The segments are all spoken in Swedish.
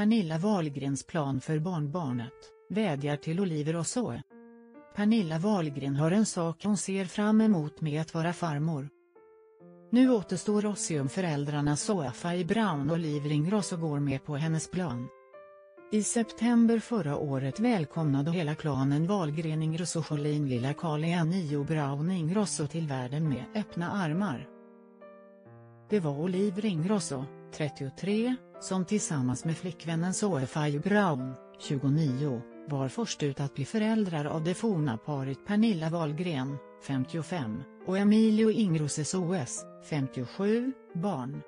Pernilla Wahlgrens plan för barnbarnet, vädjar till Oliver och Zoe. Pernilla Wahlgren har en sak hon ser fram emot med att vara farmor. Nu återstår att se om föräldrarna Zoe Faye Brown och Oliver Ingrosso går med på hennes plan. I september förra året välkomnade hela klanen Wahlgren Ingrosso Jolene lilla Carly Nio Brown Ingrosso till världen med öppna armar. Det var Oliver Ingrosso, 33, som tillsammans med flickvännen Zoe Faye Brown, 29, var först ut att bli föräldrar av det forna paret Pernilla Wahlgren, 55, och Emilio Ingrossos OS, 57, barn.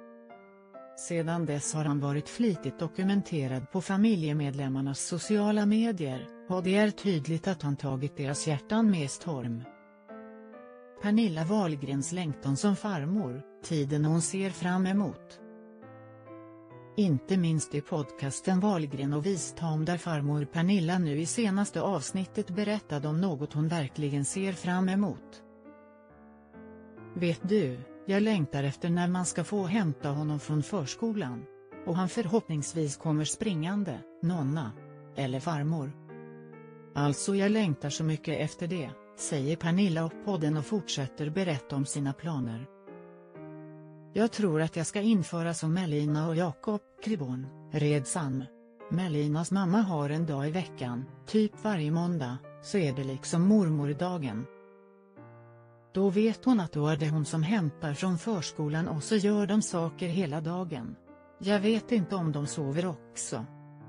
Sedan dess har han varit flitigt dokumenterad på familjemedlemmarnas sociala medier, och det är tydligt att han tagit deras hjärtan med storm. Pernilla Wahlgrens längtan som farmor, tiden hon ser fram emot. Inte minst i podcasten Wahlgren och Wistam där farmor Pernilla nu i senaste avsnittet berättade om något hon verkligen ser fram emot. Vet du, jag längtar efter när man ska få hämta honom från förskolan. Och han förhoppningsvis kommer springande, nonna. Eller farmor. Alltså jag längtar så mycket efter det, säger Pernilla och podden och fortsätter berätta om sina planer. Jag tror att jag ska införa som Melina och Jakob Kriborn, Redsam. Melinas mamma har en dag i veckan, typ varje måndag, så är det liksom mormordagen. Då vet hon att då är det hon som hämtar från förskolan och så gör de saker hela dagen. Jag vet inte om de sover också.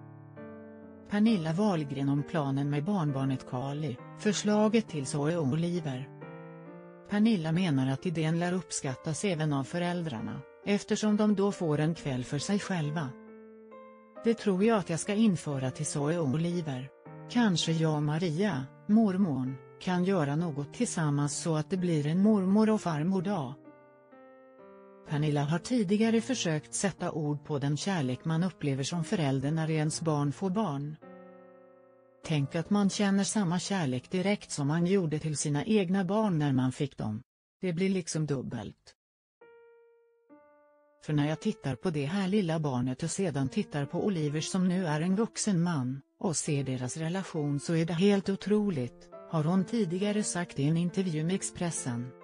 Pernilla Wahlgren om planen med barnbarnet Carly, förslaget till Zoe och Oliver. Pernilla menar att idén lär uppskattas även av föräldrarna, eftersom de då får en kväll för sig själva. Det tror jag att jag ska införa till Zoe och Oliver. Kanske jag och Maria, mormorn, kan göra något tillsammans så att det blir en mormor- och farmordag. Pernilla har tidigare försökt sätta ord på den kärlek man upplever som förälder när ens barn får barn. Tänk att man känner samma kärlek direkt som man gjorde till sina egna barn när man fick dem. Det blir liksom dubbelt. För när jag tittar på det här lilla barnet och sedan tittar på Oliver som nu är en vuxen man, och ser deras relation så är det helt otroligt, har hon tidigare sagt i en intervju med Expressen.